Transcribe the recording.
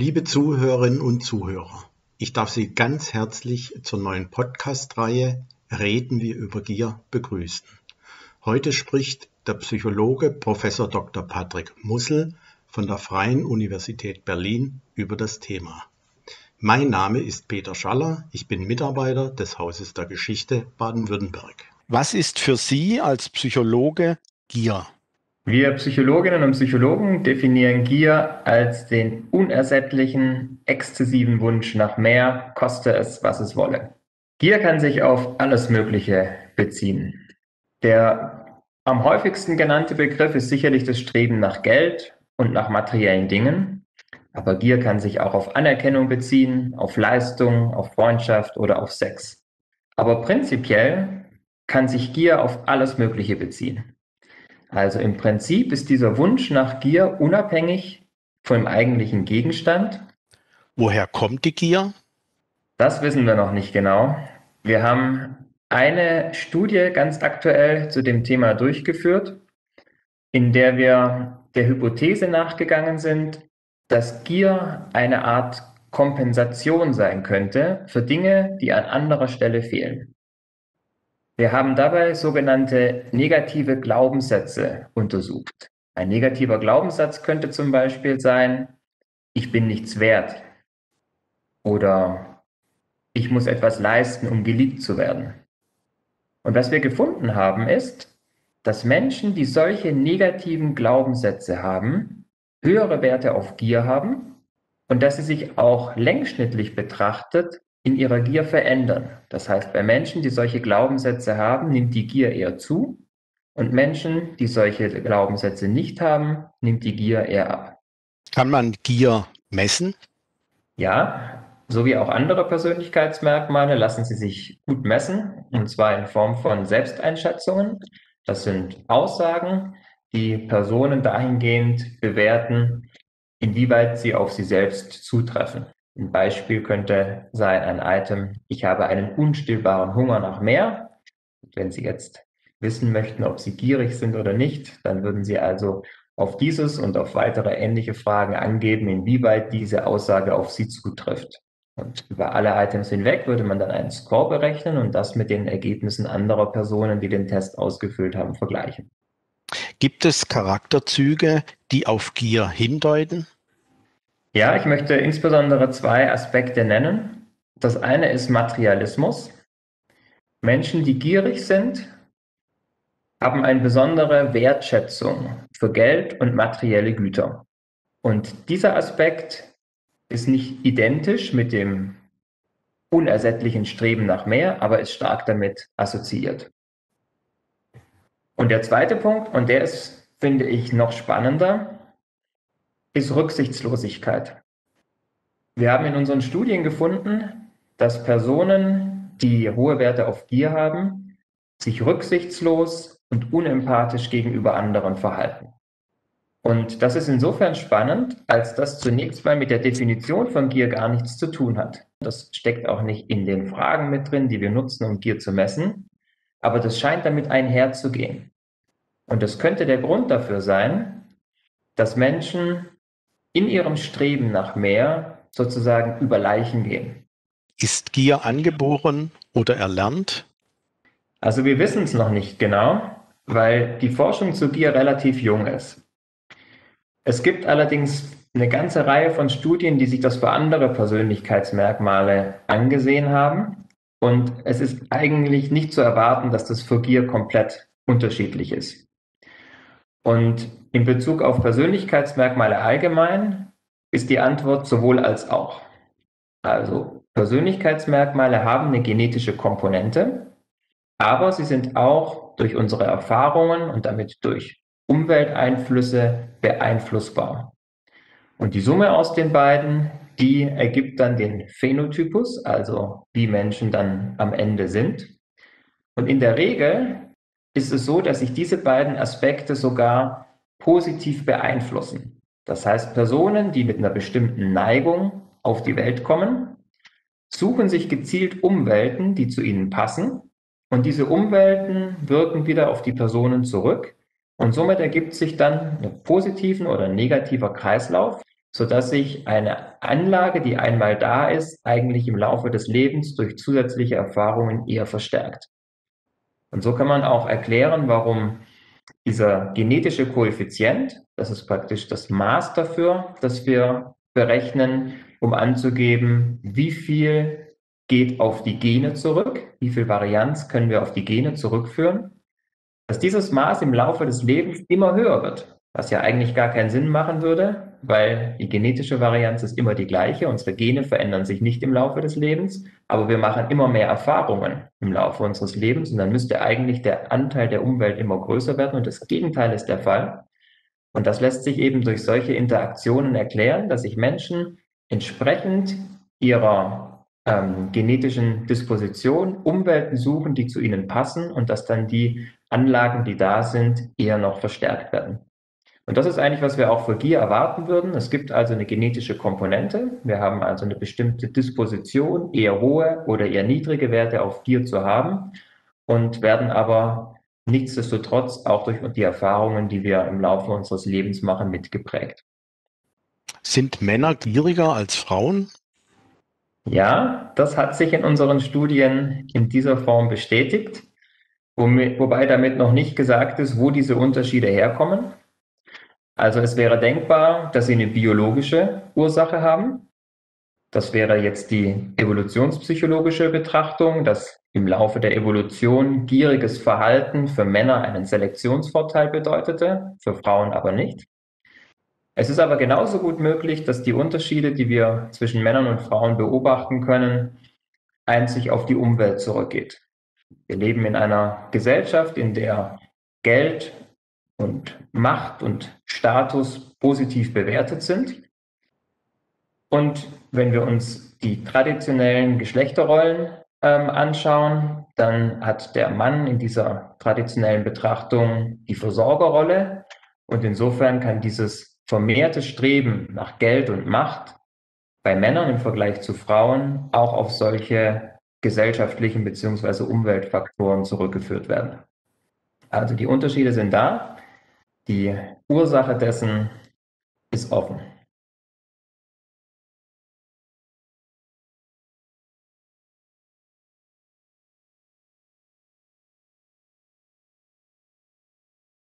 Liebe Zuhörerinnen und Zuhörer, ich darf Sie ganz herzlich zur neuen Podcast-Reihe Reden wir über Gier begrüßen. Heute spricht der Psychologe Prof. Dr. Patrick Mussel von der Freien Universität Berlin über das Thema. Mein Name ist Peter Schaller, ich bin Mitarbeiter des Hauses der Geschichte Baden-Württemberg. Was ist für Sie als Psychologe Gier? Wir Psychologinnen und Psychologen definieren Gier als den unersättlichen, exzessiven Wunsch nach mehr, koste es, was es wolle. Gier kann sich auf alles Mögliche beziehen. Der am häufigsten genannte Begriff ist sicherlich das Streben nach Geld und nach materiellen Dingen. Aber Gier kann sich auch auf Anerkennung beziehen, auf Leistung, auf Freundschaft oder auf Sex. Aber prinzipiell kann sich Gier auf alles Mögliche beziehen. Also im Prinzip ist dieser Wunsch nach Gier unabhängig vom eigentlichen Gegenstand. Woher kommt die Gier? Das wissen wir noch nicht genau. Wir haben eine Studie ganz aktuell zu dem Thema durchgeführt, in der wir der Hypothese nachgegangen sind, dass Gier eine Art Kompensation sein könnte für Dinge, die an anderer Stelle fehlen. Wir haben dabei sogenannte negative Glaubenssätze untersucht. Ein negativer Glaubenssatz könnte zum Beispiel sein, ich bin nichts wert oder ich muss etwas leisten, um geliebt zu werden. Und was wir gefunden haben, ist, dass Menschen, die solche negativen Glaubenssätze haben, höhere Werte auf Gier haben und dass sie sich auch längsschnittlich betrachtet in ihrer Gier verändern. Das heißt, bei Menschen, die solche Glaubenssätze haben, nimmt die Gier eher zu und Menschen, die solche Glaubenssätze nicht haben, nimmt die Gier eher ab. Kann man Gier messen? Ja, so wie auch andere Persönlichkeitsmerkmale lassen sie sich gut messen, und zwar in Form von Selbsteinschätzungen. Das sind Aussagen, die Personen dahingehend bewerten, inwieweit sie auf sie selbst zutreffen. Ein Beispiel könnte sein ein Item, ich habe einen unstillbaren Hunger nach mehr. Wenn Sie jetzt wissen möchten, ob Sie gierig sind oder nicht, dann würden Sie also auf dieses und auf weitere ähnliche Fragen angeben, inwieweit diese Aussage auf Sie zutrifft. Und über alle Items hinweg würde man dann einen Score berechnen und das mit den Ergebnissen anderer Personen, die den Test ausgefüllt haben, vergleichen. Gibt es Charakterzüge, die auf Gier hindeuten? Ja, ich möchte insbesondere zwei Aspekte nennen. Das eine ist Materialismus. Menschen, die gierig sind, haben eine besondere Wertschätzung für Geld und materielle Güter. Und dieser Aspekt ist nicht identisch mit dem unersättlichen Streben nach mehr, aber ist stark damit assoziiert. Und der zweite Punkt, und der ist, finde ich, noch spannender, ist Rücksichtslosigkeit. Wir haben in unseren Studien gefunden, dass Personen, die hohe Werte auf Gier haben, sich rücksichtslos und unempathisch gegenüber anderen verhalten. Und das ist insofern spannend, als das zunächst mal mit der Definition von Gier gar nichts zu tun hat. Das steckt auch nicht in den Fragen mit drin, die wir nutzen, um Gier zu messen, aber das scheint damit einherzugehen. Und das könnte der Grund dafür sein, dass Menschen in ihrem Streben nach mehr sozusagen über Leichen gehen. Ist Gier angeboren oder erlernt? Also wir wissen es noch nicht genau, weil die Forschung zu Gier relativ jung ist. Es gibt allerdings eine ganze Reihe von Studien, die sich das für andere Persönlichkeitsmerkmale angesehen haben. Und es ist eigentlich nicht zu erwarten, dass das für Gier komplett unterschiedlich ist. Und in Bezug auf Persönlichkeitsmerkmale allgemein ist die Antwort sowohl als auch. Also Persönlichkeitsmerkmale haben eine genetische Komponente, aber sie sind auch durch unsere Erfahrungen und damit durch Umwelteinflüsse beeinflussbar. Und die Summe aus den beiden, die ergibt dann den Phänotypus, also wie Menschen dann am Ende sind. Und in der Regel ist es so, dass sich diese beiden Aspekte sogar positiv beeinflussen. Das heißt, Personen, die mit einer bestimmten Neigung auf die Welt kommen, suchen sich gezielt Umwelten, die zu ihnen passen. Und diese Umwelten wirken wieder auf die Personen zurück. Und somit ergibt sich dann ein positiver oder negativer Kreislauf, sodass sich eine Anlage, die einmal da ist, eigentlich im Laufe des Lebens durch zusätzliche Erfahrungen eher verstärkt. Und so kann man auch erklären, warum dieser genetische Koeffizient, das ist praktisch das Maß dafür, das wir berechnen, um anzugeben, wie viel geht auf die Gene zurück, wie viel Varianz können wir auf die Gene zurückführen, dass dieses Maß im Laufe des Lebens immer höher wird, was ja eigentlich gar keinen Sinn machen würde, weil die genetische Varianz ist immer die gleiche. Unsere Gene verändern sich nicht im Laufe des Lebens, aber wir machen immer mehr Erfahrungen im Laufe unseres Lebens und dann müsste eigentlich der Anteil der Umwelt immer größer werden und das Gegenteil ist der Fall. Und das lässt sich eben durch solche Interaktionen erklären, dass sich Menschen entsprechend ihrer genetischen Disposition Umwelten suchen, die zu ihnen passen und dass dann die Anlagen, die da sind, eher noch verstärkt werden. Und das ist eigentlich, was wir auch für Gier erwarten würden. Es gibt also eine genetische Komponente. Wir haben also eine bestimmte Disposition, eher hohe oder eher niedrige Werte auf Gier zu haben und werden aber nichtsdestotrotz auch durch die Erfahrungen, die wir im Laufe unseres Lebens machen, mitgeprägt. Sind Männer gieriger als Frauen? Ja, das hat sich in unseren Studien in dieser Form bestätigt, wobei damit noch nicht gesagt ist, wo diese Unterschiede herkommen. Also es wäre denkbar, dass sie eine biologische Ursache haben. Das wäre jetzt die evolutionspsychologische Betrachtung, dass im Laufe der Evolution gieriges Verhalten für Männer einen Selektionsvorteil bedeutete, für Frauen aber nicht. Es ist aber genauso gut möglich, dass die Unterschiede, die wir zwischen Männern und Frauen beobachten können, einzig auf die Umwelt zurückgeht. Wir leben in einer Gesellschaft, in der Geld und Macht und Status positiv bewertet sind. Und wenn wir uns die traditionellen Geschlechterrollen anschauen, dann hat der Mann in dieser traditionellen Betrachtung die Versorgerrolle. Und insofern kann dieses vermehrte Streben nach Geld und Macht bei Männern im Vergleich zu Frauen auch auf solche gesellschaftlichen bzw. Umweltfaktoren zurückgeführt werden. Also die Unterschiede sind da. Die Ursache dessen ist offen.